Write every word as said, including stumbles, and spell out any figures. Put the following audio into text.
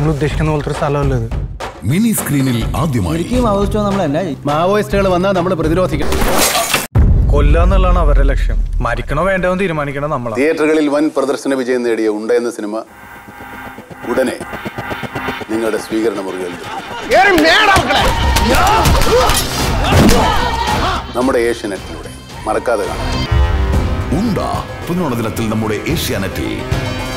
നിങ്ങൾ ഉദ്ദേശിക്കുന്ന പോലത്തെ ഒരു സ്ഥലമല്ല ഇത്. മിനി സ്ക്രീനിൽ ആദ്യമായി മാവോയിസ്റ്റുകൾ വന്നാൽ നമ്മൾ പ്രതിരോധിക്കണം. കൊല്ലാന്നുള്ളതാണ് അവരുടെ ലക്ഷ്യം. മരിക്കണോ വേണ്ടോ തീരുമാനിക്കണം നമ്മളാണ്. തിയേറ്ററുകളിൽ വൻ പ്രദർശന വിജയം നേടിയ ഉണ്ട എന്ന സിനിമ ഉടനെ നിങ്ങളുടെ സ്വീകരണ മുറികളിൽ നമ്മുടെ ഏഷ്യാനെറ്റിലൂടെ മറക്കാതെ കാണാം. ഉണ്ട പുതുനോണ ദിനത്തിൽ നമ്മുടെ ഏഷ്യാനെറ്റിൽ.